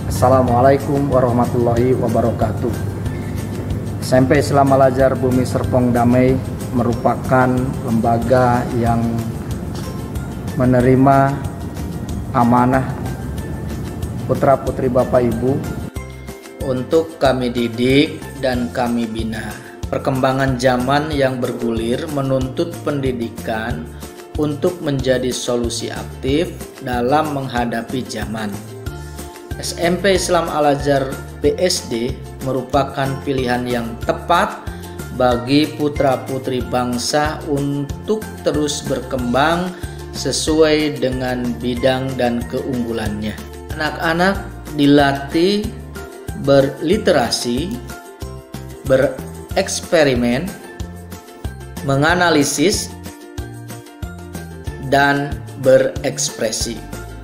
Assalamualaikum warahmatullahi wabarakatuh. SMP Islam Al-Azhar Bumi Serpong Damai merupakan lembaga yang menerima amanah putra-putri Bapak Ibu untuk kami didik dan kami bina. Perkembangan zaman yang bergulir menuntut pendidikan untuk menjadi solusi aktif dalam menghadapi zaman. SMP Islam Al-Azhar BSD merupakan pilihan yang tepat bagi putra-putri bangsa untuk terus berkembang sesuai dengan bidang dan keunggulannya. Anak-anak dilatih berliterasi, bereksperimen, menganalisis, dan berekspresi.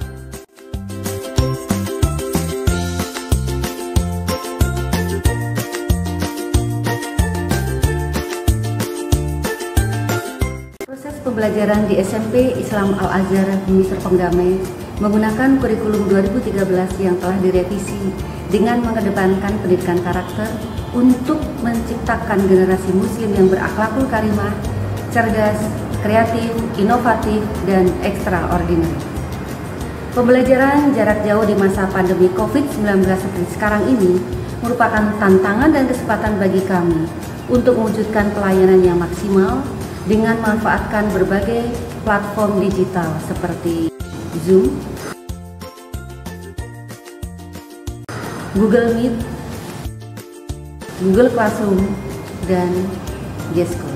Pembelajaran di SMP Islam Al-Azhar Bumi Serpong Damai menggunakan kurikulum 2013 yang telah direvisi dengan mengedepankan pendidikan karakter untuk menciptakan generasi muslim yang berakhlakul karimah, cerdas, kreatif, inovatif, dan ekstraordinari. Pembelajaran jarak jauh di masa pandemi COVID-19 seperti sekarang ini merupakan tantangan dan kesempatan bagi kami untuk mewujudkan pelayanan yang maksimal dengan memanfaatkan berbagai platform digital seperti Zoom, Google Meet, Google Classroom, dan Gesco.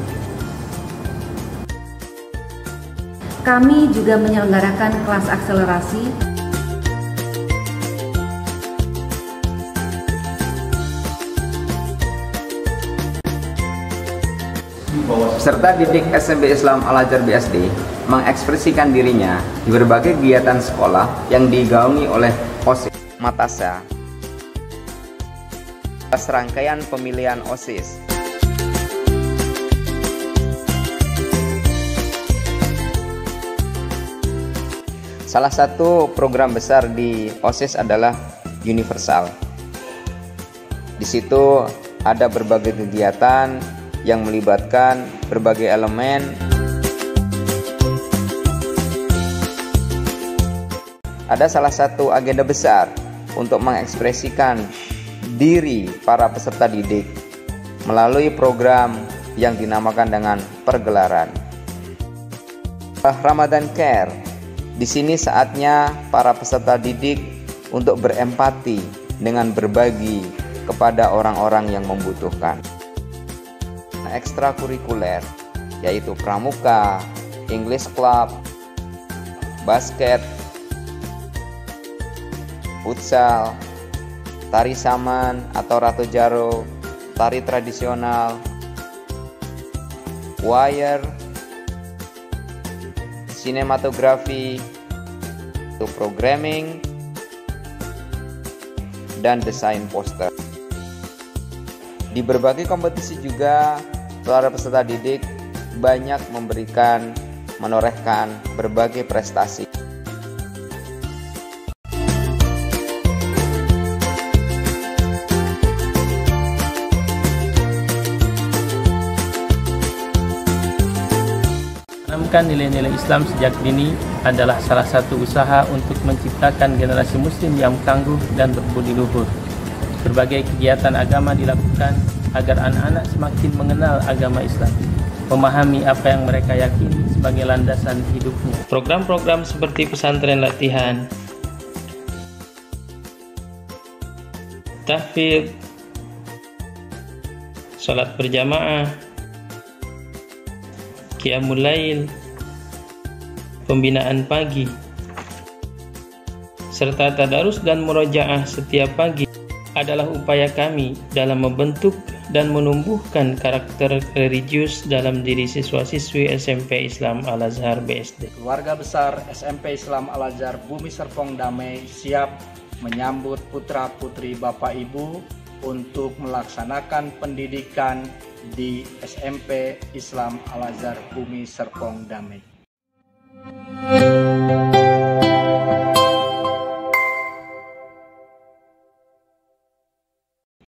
Kami juga menyelenggarakan kelas akselerasi serta didik SMP Islam Al-Azhar BSD mengekspresikan dirinya di berbagai kegiatan sekolah yang digaungi oleh OSIS Matasa. Serangkaian pemilihan OSIS. Salah satu program besar di OSIS adalah Universal. Di situ ada berbagai kegiatan yang melibatkan berbagai elemen. Ada salah satu agenda besar untuk mengekspresikan diri para peserta didik melalui program yang dinamakan dengan pergelaran Ramadan Care. Di sini saatnya para peserta didik untuk berempati dengan berbagi kepada orang-orang yang membutuhkan. Ekstrakurikuler yaitu pramuka, English Club, basket, futsal, tari saman atau ratu jaro, tari tradisional, choir, sinematografi, programming, dan desain poster. Di berbagai kompetisi juga para peserta didik banyak menorehkan berbagai prestasi. Menanamkan nilai-nilai Islam sejak dini adalah salah satu usaha untuk menciptakan generasi muslim yang tangguh dan berbudi luhur. Berbagai kegiatan agama dilakukan agar anak-anak semakin mengenal agama Islam, memahami apa yang mereka yakini sebagai landasan hidupnya. Program-program seperti pesantren latihan, tahfidz, salat berjamaah, qiyamul lail, pembinaan pagi, serta tadarus dan murojaah setiap pagi adalah upaya kami dalam membentuk dan menumbuhkan karakter religius dalam diri siswa-siswi SMP Islam Al-Azhar BSD. Keluarga besar SMP Islam Al-Azhar Bumi Serpong Damai siap menyambut putra-putri Bapak Ibu untuk melaksanakan pendidikan di SMP Islam Al-Azhar Bumi Serpong Damai.